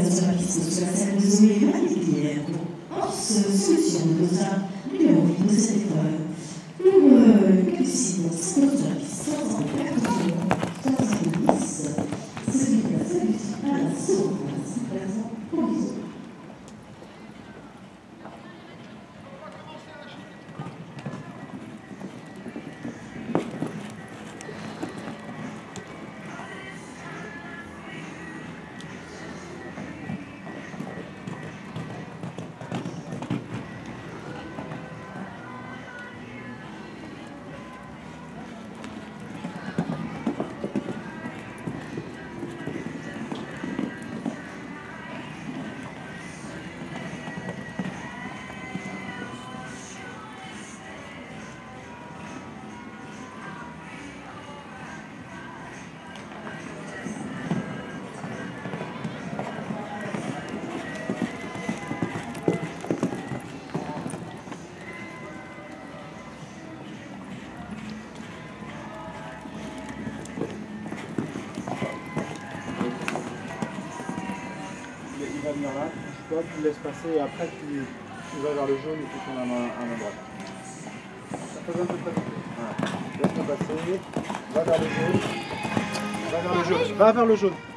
sur la piste sur la scène de Zoé Maléguière pour solution de nos numéro 8 de cette épreuve. Pour Capucine, sur la piste 310, celui de la solution à la seconde place, présent pour les autres. Il va venir là, toi tu le laisses passer et après tu vas vers le jaune et tu tournes à main droite. Ça fait un peu près. Voilà. Laisse-moi passer, va vers le jaune, va vers le jaune, va vers le jaune.